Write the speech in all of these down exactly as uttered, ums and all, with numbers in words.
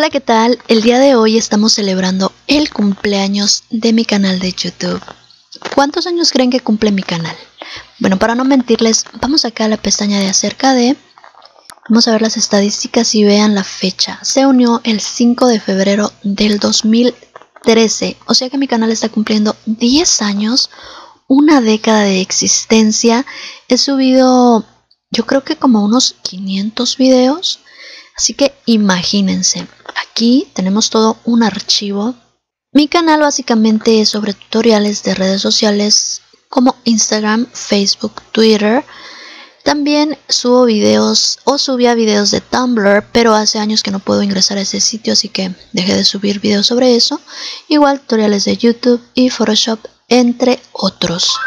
Hola, ¿qué tal? El día de hoy estamos celebrando el cumpleaños de mi canal de YouTube. ¿Cuántos años creen que cumple mi canal? Bueno, para no mentirles, vamos acá a la pestaña de acerca de... Vamos a ver las estadísticas y vean la fecha. Se unió el cinco de febrero del dos mil trece, o sea que mi canal está cumpliendo diez años, una década de existencia. He subido, yo creo que como unos quinientos videos. Así que imagínense, aquí tenemos todo un archivo. Mi canal básicamente es sobre tutoriales de redes sociales como Instagram, Facebook, Twitter. También subo videos o subía videos de Tumblr, pero hace años que no puedo ingresar a ese sitio, así que dejé de subir videos sobre eso. Igual tutoriales de YouTube y Photoshop, entre otros.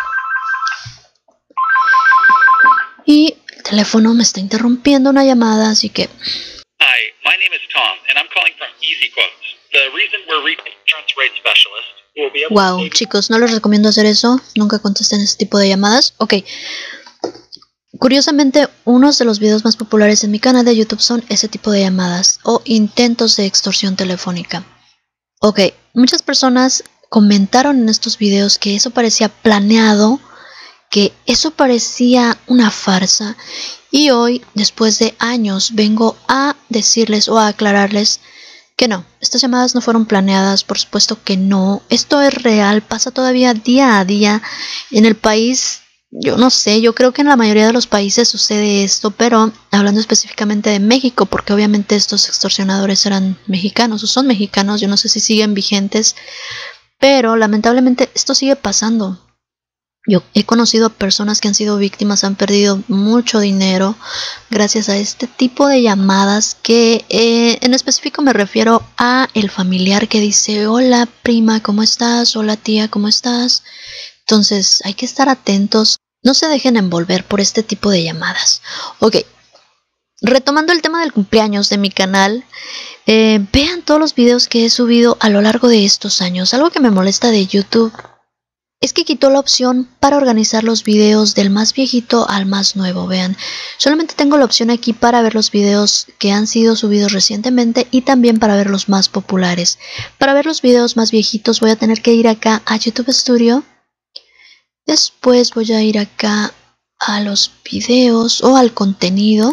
Y el teléfono me está interrumpiendo una llamada, así que... Hi, my name is Tom, and I'm calling from Easy Quotes. The reason we're reaching insurance rate specialist who will be able Wow, to save... chicos, no les recomiendo hacer eso. Nunca contesten ese tipo de llamadas. Ok. Curiosamente, unos de los videos más populares en mi canal de YouTube son ese tipo de llamadas o intentos de extorsión telefónica. Ok, muchas personas comentaron en estos videos que eso parecía planeado, que eso parecía una farsa. Y hoy, después de años, vengo a decirles o a aclararles que no, estas llamadas no fueron planeadas, por supuesto que no. Esto es real, pasa todavía día a día en el país. Yo no sé, yo creo que en la mayoría de los países sucede esto, pero hablando específicamente de México, porque obviamente estos extorsionadores eran mexicanos o son mexicanos, yo no sé si siguen vigentes, pero lamentablemente esto sigue pasando. Yo he conocido a personas que han sido víctimas, han perdido mucho dinero gracias a este tipo de llamadas que eh, en específico me refiero a el familiar que dice: hola prima, ¿cómo estás? Hola tía, ¿cómo estás? Entonces hay que estar atentos, no se dejen envolver por este tipo de llamadas. Ok, retomando el tema del cumpleaños de mi canal, eh, vean todos los videos que he subido a lo largo de estos años. Algo que me molesta de YouTube es que quitó la opción para organizar los videos del más viejito al más nuevo. Vean, solamente tengo la opción aquí para ver los videos que han sido subidos recientemente y también para ver los más populares. Para ver los videos más viejitos voy a tener que ir acá a YouTube Studio. Después voy a ir acá a los videos o al contenido.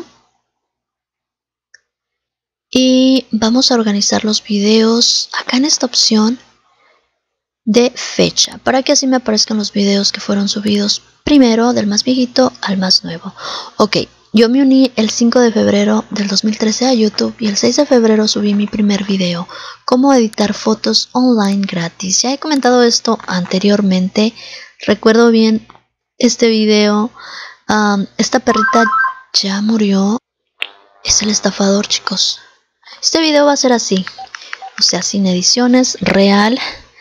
Y vamos a organizar los videos acá en esta opción de fecha, para que así me aparezcan los videos que fueron subidos primero, del más viejito al más nuevo. Ok, yo me uní el cinco de febrero del dos mil trece a YouTube y el seis de febrero subí mi primer video, cómo editar fotos online gratis. Ya he comentado esto anteriormente, recuerdo bien este video. Um, esta perrita ya murió, es el estafador, chicos. Este video va a ser así, o sea, sin ediciones, real.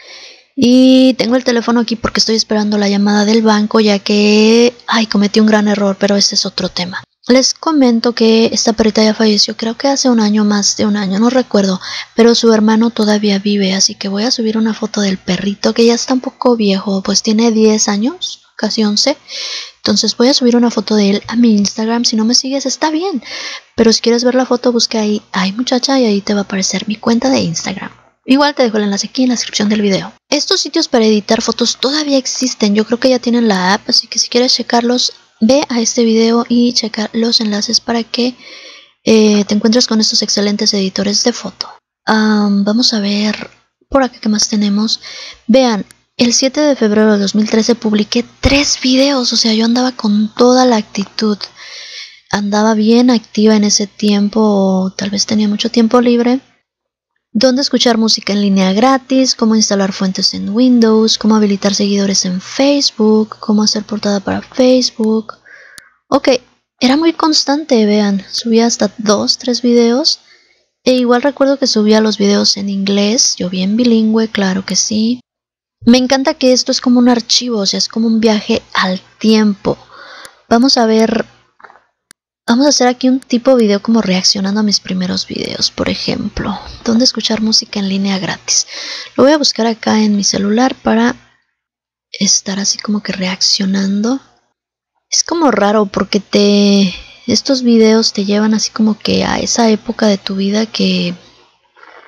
Y tengo el teléfono aquí porque estoy esperando la llamada del banco, ya que ay, cometí un gran error, pero ese es otro tema. Les comento que esta perrita ya falleció, creo que hace un año, más de un año, no recuerdo, pero su hermano todavía vive, así que voy a subir una foto del perrito que ya está un poco viejo, pues tiene diez años, casi once. Entonces voy a subir una foto de él a mi Instagram. Si no me sigues está bien, pero si quieres ver la foto busca ahí Ay Muchacha y ahí te va a aparecer mi cuenta de Instagram. Igual te dejo el enlace aquí en la descripción del video. Estos sitios para editar fotos todavía existen. Yo creo que ya tienen la app, así que si quieres checarlos, ve a este video y checa los enlaces para que eh, te encuentres con estos excelentes editores de foto. Um, vamos a ver por acá qué más tenemos. Vean, el siete de febrero de dos mil trece publiqué tres videos. O sea, yo andaba con toda la actitud. Andaba bien activa en ese tiempo, o tal vez tenía mucho tiempo libre. Dónde escuchar música en línea gratis, cómo instalar fuentes en Windows, cómo habilitar seguidores en Facebook, cómo hacer portada para Facebook. Ok, era muy constante, vean, subía hasta dos, tres videos. E igual recuerdo que subía los videos en inglés, yo bien bilingüe, claro que sí. Me encanta que esto es como un archivo, o sea, es como un viaje al tiempo. Vamos a ver... Vamos a hacer aquí un tipo de video como reaccionando a mis primeros videos, por ejemplo. ¿Dónde escuchar música en línea gratis? Lo voy a buscar acá en mi celular para estar así como que reaccionando. Es como raro porque te... estos videos te llevan así como que a esa época de tu vida que...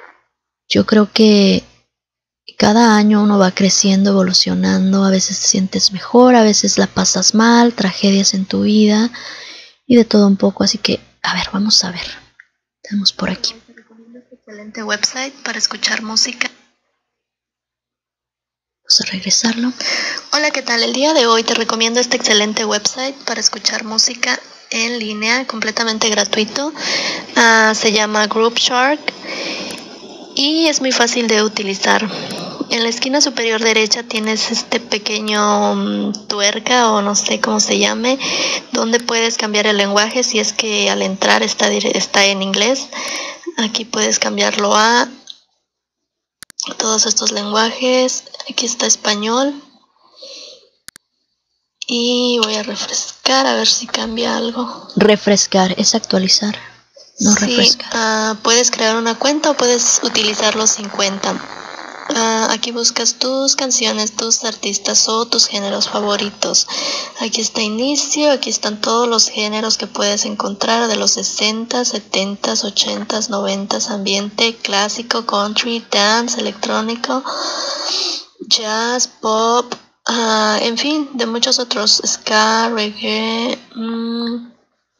Yo creo que cada año uno va creciendo, evolucionando, a veces te sientes mejor, a veces la pasas mal, tragedias en tu vida y de todo un poco, así que, a ver, vamos a ver. Tenemos por aquí. Te recomiendo este excelente website para escuchar música. Vamos a regresarlo. Hola, ¿qué tal? El día de hoy te recomiendo este excelente website para escuchar música en línea, completamente gratuito. Uh, se llama Groupshark y es muy fácil de utilizar. En la esquina superior derecha tienes este pequeño um, tuerca o no sé cómo se llame, donde puedes cambiar el lenguaje si es que al entrar está, está en inglés. Aquí puedes cambiarlo a todos estos lenguajes. Aquí está español. Y voy a refrescar a ver si cambia algo. Refrescar es actualizar, no sí, refrescar. Uh, puedes crear una cuenta o puedes utilizarlo sin cuenta. Uh, aquí buscas tus canciones, tus artistas o tus géneros favoritos. Aquí está inicio, aquí están todos los géneros que puedes encontrar de los sesenta, setenta, ochenta, noventa, ambiente, clásico, country, dance, electrónico, jazz, pop, uh, en fin, de muchos otros, ska, reggae, mmm,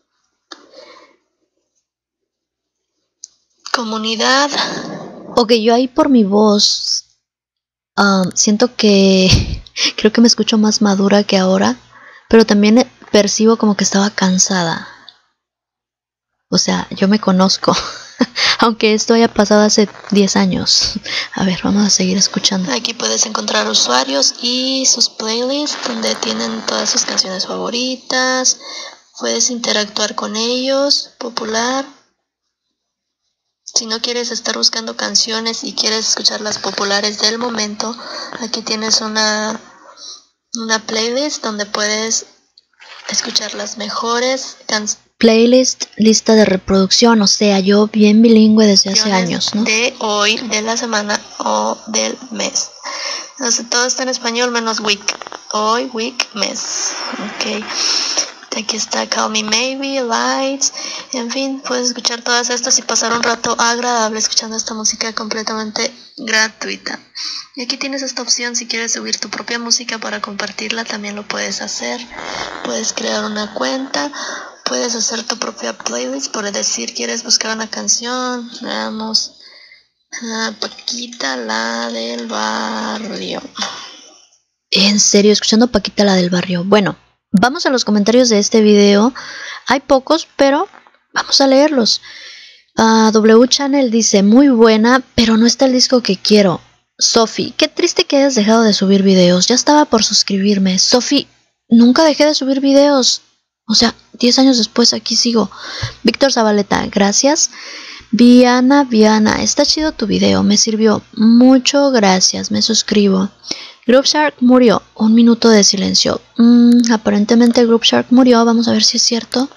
comunidad. Ok, yo ahí por mi voz um, siento que creo que me escucho más madura que ahora, pero también percibo como que estaba cansada. O sea, yo me conozco, aunque esto haya pasado hace diez años. A ver, vamos a seguir escuchando. Aquí puedes encontrar usuarios y sus playlists donde tienen todas sus canciones favoritas. Puedes interactuar con ellos, popular. Si no quieres estar buscando canciones y quieres escuchar las populares del momento, aquí tienes una, una playlist donde puedes escuchar las mejores canciones. Playlist, lista de reproducción, o sea, yo bien bilingüe desde hace años, ¿no? De hoy, de la semana o del mes. Entonces, todo está en español menos week. Hoy, week, mes. Ok. Aquí está Call Me Maybe, Lights, en fin, puedes escuchar todas estas y pasar un rato agradable escuchando esta música completamente gratuita. Y aquí tienes esta opción, si quieres subir tu propia música para compartirla, también lo puedes hacer. Puedes crear una cuenta, puedes hacer tu propia playlist, por decir, quieres buscar una canción, veamos, a Paquita, la del barrio. En serio, escuchando Paquita, la del barrio. Bueno, vamos a los comentarios de este video. Hay pocos, pero vamos a leerlos. Uh, W Channel dice, muy buena, pero no está el disco que quiero. Sophie, qué triste que hayas dejado de subir videos. Ya estaba por suscribirme. Sophie, nunca dejé de subir videos. O sea, diez años después aquí sigo. Víctor Zabaleta, gracias. Viana, Viana, está chido tu video. Me sirvió mucho, gracias. Me suscribo. Groupshark murió. Un minuto de silencio. Mm, aparentemente Groupshark murió. Vamos a ver si es cierto.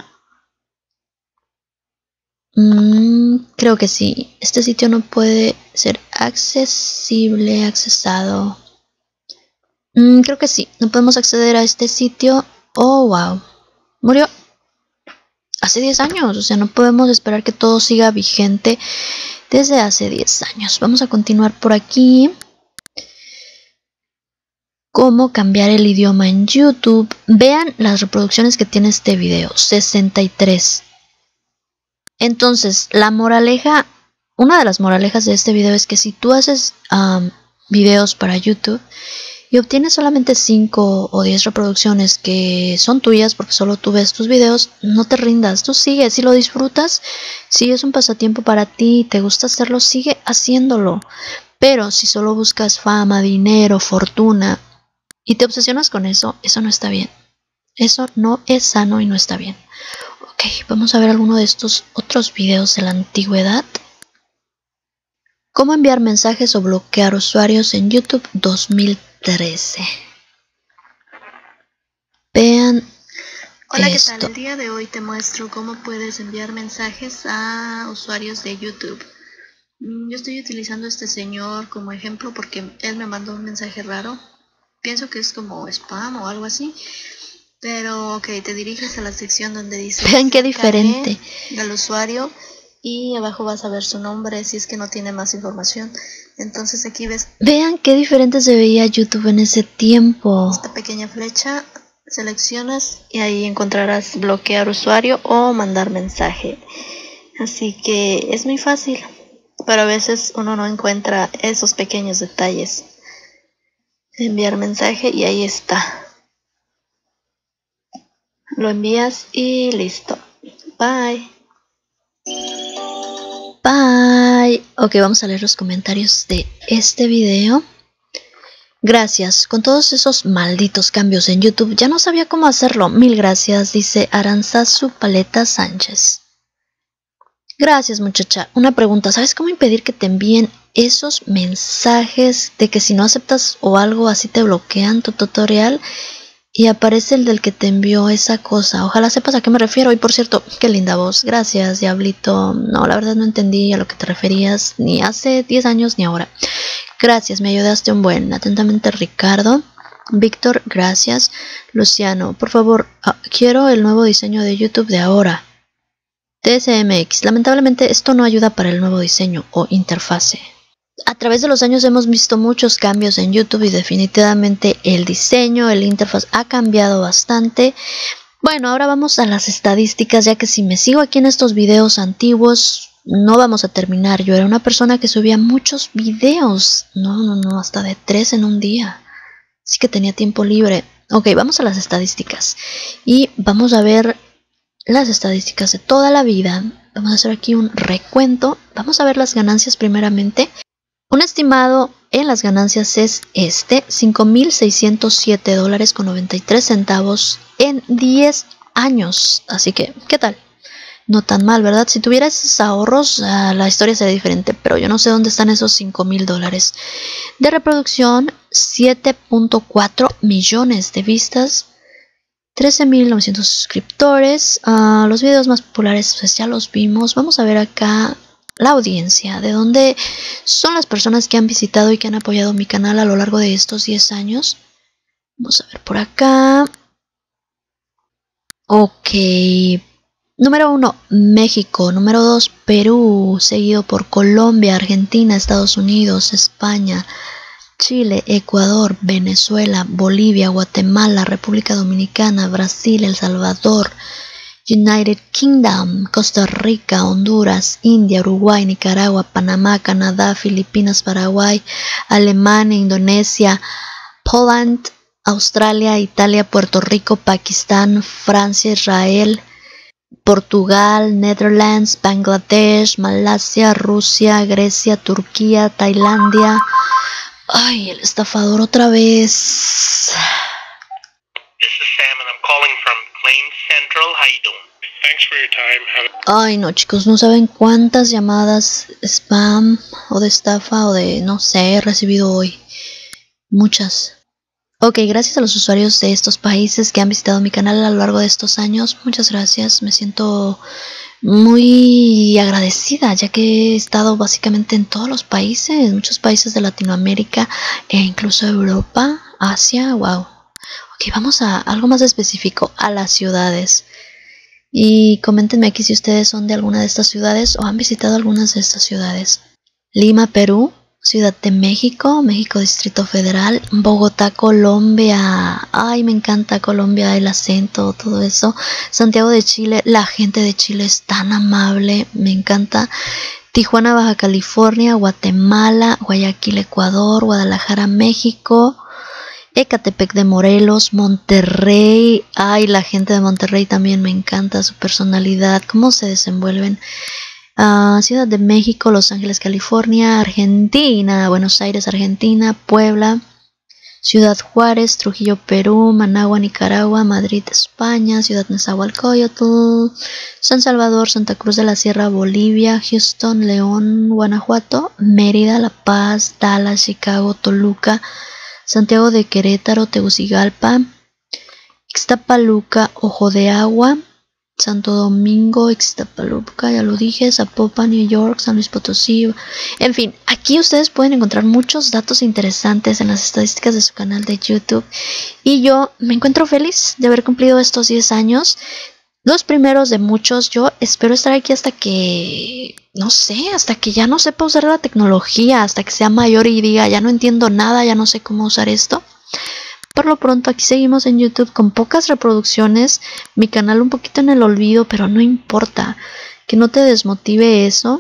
Mm, creo que sí. Este sitio no puede ser accesible, accesado. Mm, creo que sí. No podemos acceder a este sitio. Oh, wow. Murió hace diez años. O sea, no podemos esperar que todo siga vigente desde hace diez años. Vamos a continuar por aquí. Cómo cambiar el idioma en YouTube. Vean las reproducciones que tiene este video, sesenta y tres. Entonces, la moraleja, una de las moralejas de este video es que si tú haces um, videos para YouTube y obtienes solamente cinco o diez reproducciones que son tuyas porque solo tú ves tus videos, no te rindas, tú sigue, si lo disfrutas, si es un pasatiempo para ti y te gusta hacerlo, sigue haciéndolo. Pero si solo buscas fama, dinero, fortuna, y te obsesionas con eso, eso no está bien. Eso no es sano y no está bien. Ok, vamos a ver alguno de estos otros videos de la antigüedad. ¿Cómo enviar mensajes o bloquear usuarios en YouTube dos mil trece? Vean Hola, esto. ¿qué tal? El día de hoy te muestro cómo puedes enviar mensajes a usuarios de YouTube. Yo estoy utilizando a este señor como ejemplo porque él me mandó un mensaje raro. Pienso que es como spam o algo así. Pero ok, te diriges a la sección donde dice Vean qué diferente del usuario y abajo vas a ver su nombre si es que no tiene más información. Entonces aquí ves, vean qué diferente se veía YouTube en ese tiempo. Esta pequeña flecha, seleccionas y ahí encontrarás bloquear usuario o mandar mensaje. Así que es muy fácil, pero a veces uno no encuentra esos pequeños detalles. Enviar mensaje y ahí está. Lo envías y listo. Bye. Bye. Ok, vamos a leer los comentarios de este video. Gracias. Con todos esos malditos cambios en YouTube, ya no sabía cómo hacerlo. Mil gracias, dice Aranzazu Paleta Sánchez. Gracias, muchacha. Una pregunta. ¿Sabes cómo impedir que te envíen esos mensajes de que si no aceptas o algo así te bloquean tu tutorial? Y aparece el del que te envió esa cosa. Ojalá sepas a qué me refiero. Y por cierto, qué linda voz. Gracias, Diablito. No, la verdad no entendí a lo que te referías. Ni hace diez años ni ahora. Gracias, me ayudaste un buen. Atentamente, Ricardo. Víctor, gracias. Luciano, por favor, ah, quiero el nuevo diseño de YouTube de ahora. T S M X. Lamentablemente esto no ayuda para el nuevo diseño o interfase. A través de los años hemos visto muchos cambios en YouTube y definitivamente el diseño, el interfaz ha cambiado bastante. Bueno, ahora vamos a las estadísticas, ya que si me sigo aquí en estos videos antiguos no vamos a terminar. Yo era una persona que subía muchos videos, no, no, no, hasta de tres en un día. Así que tenía tiempo libre. Ok, vamos a las estadísticas y vamos a ver las estadísticas de toda la vida. Vamos a hacer aquí un recuento. Vamos a ver las ganancias primeramente. Un estimado en las ganancias es este, cinco mil seiscientos siete dólares con noventa y tres centavos en diez años. Así que, ¿qué tal? No tan mal, ¿verdad? Si tuviera esos ahorros, uh, la historia sería diferente, pero yo no sé dónde están esos cinco mil dólares. De reproducción, siete punto cuatro millones de vistas, trece mil novecientos suscriptores. Uh, los videos más populares pues ya los vimos. Vamos a ver acá la audiencia, de dónde son las personas que han visitado y que han apoyado mi canal a lo largo de estos diez años. Vamos a ver por acá. Ok. Número uno, México. Número dos, Perú. Seguido por Colombia, Argentina, Estados Unidos, España, Chile, Ecuador, Venezuela, Bolivia, Guatemala, República Dominicana, Brasil, El Salvador, United Kingdom, Costa Rica, Honduras, India, Uruguay, Nicaragua, Panamá, Canadá, Filipinas, Paraguay, Alemania, Indonesia, Poland, Australia, Italia, Puerto Rico, Pakistán, Francia, Israel, Portugal, Netherlands, Bangladesh, Malasia, Rusia, Grecia, Turquía, Tailandia. Ay, el estafador otra vez. This is Sam and I'm calling from Claims Central. How you doing? Thanks for your time. Have... Ay, no, chicos, no saben cuántas llamadas spam o de estafa o de, no sé, he recibido hoy. Muchas. Ok, gracias a los usuarios de estos países que han visitado mi canal a lo largo de estos años. Muchas gracias, me siento muy agradecida, ya que he estado básicamente en todos los países, muchos países de Latinoamérica e incluso Europa, Asia, wow. Ok, vamos a algo más específico, a las ciudades. Y coméntenme aquí si ustedes son de alguna de estas ciudades o han visitado algunas de estas ciudades. Lima, Perú. Ciudad de México, México Distrito Federal. Bogotá, Colombia. Ay, me encanta Colombia, el acento, todo eso. Santiago de Chile, la gente de Chile es tan amable, me encanta. Tijuana, Baja California. Guatemala, Guayaquil, Ecuador. Guadalajara, México. Ecatepec de Morelos, Monterrey. Ay, la gente de Monterrey también me encanta, su personalidad, cómo se desenvuelven. Uh, Ciudad de México, Los Ángeles, California, Argentina, Buenos Aires, Argentina, Puebla, Ciudad Juárez, Trujillo, Perú, Managua, Nicaragua, Madrid, España, Ciudad Nezahualcóyotl, San Salvador, Santa Cruz de la Sierra, Bolivia, Houston, León, Guanajuato, Mérida, La Paz, Dallas, Chicago, Toluca, Santiago de Querétaro, Tegucigalpa, Ixtapaluca, Ojo de Agua, Santo Domingo, Ixtapaluca, ya lo dije, Zapopan, New York, San Luis Potosí. En fin, aquí ustedes pueden encontrar muchos datos interesantes en las estadísticas de su canal de YouTube. Y yo me encuentro feliz de haber cumplido estos diez años. los primeros de muchos. Yo espero estar aquí hasta que, no sé, hasta que ya no sepa usar la tecnología, hasta que sea mayor y diga, ya no entiendo nada, ya no sé cómo usar esto. Por lo pronto aquí seguimos en YouTube con pocas reproducciones, mi canal un poquito en el olvido, pero no importa, que no te desmotive eso.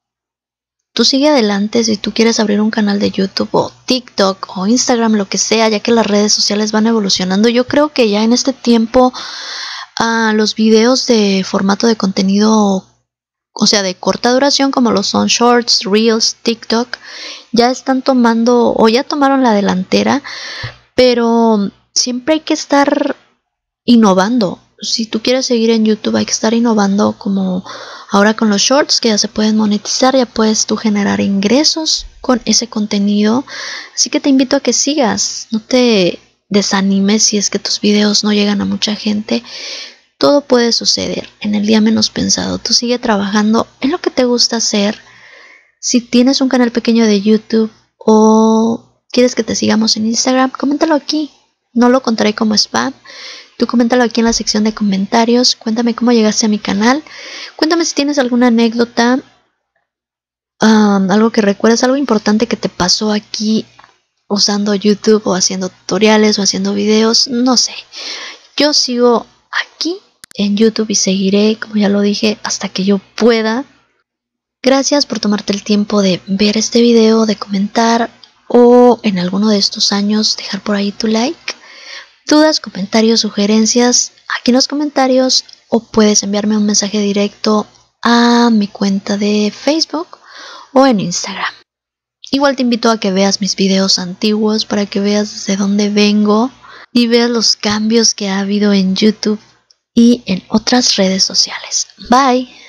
Tú sigue adelante si tú quieres abrir un canal de YouTube o TikTok o Instagram, lo que sea, ya que las redes sociales van evolucionando. Yo creo que ya en este tiempo uh, los videos de formato de contenido, o sea, de corta duración, como lo son Shorts, Reels, TikTok, ya están tomando o ya tomaron la delantera, pero siempre hay que estar innovando. Si tú quieres seguir en YouTube hay que estar innovando, como ahora con los shorts que ya se pueden monetizar, ya puedes tú generar ingresos con ese contenido. Así que te invito a que sigas, no te desanimes si es que tus videos no llegan a mucha gente. Todo puede suceder en el día menos pensado. Tú sigue trabajando en lo que te gusta hacer. Si tienes un canal pequeño de YouTube o quieres que te sigamos en Instagram, coméntalo aquí, no lo contaré como spam. Tú coméntalo aquí en la sección de comentarios. Cuéntame cómo llegaste a mi canal. Cuéntame si tienes alguna anécdota, um, algo que recuerdes, algo importante que te pasó aquí usando YouTube o haciendo tutoriales o haciendo videos. No sé. Yo sigo aquí en YouTube y seguiré, como ya lo dije, hasta que yo pueda. Gracias por tomarte el tiempo de ver este video, de comentar o en alguno de estos años dejar por ahí tu like. Dudas, comentarios, sugerencias aquí en los comentarios, o puedes enviarme un mensaje directo a mi cuenta de Facebook o en Instagram. Igual te invito a que veas mis videos antiguos para que veas desde dónde vengo y veas los cambios que ha habido en YouTube y en otras redes sociales. Bye.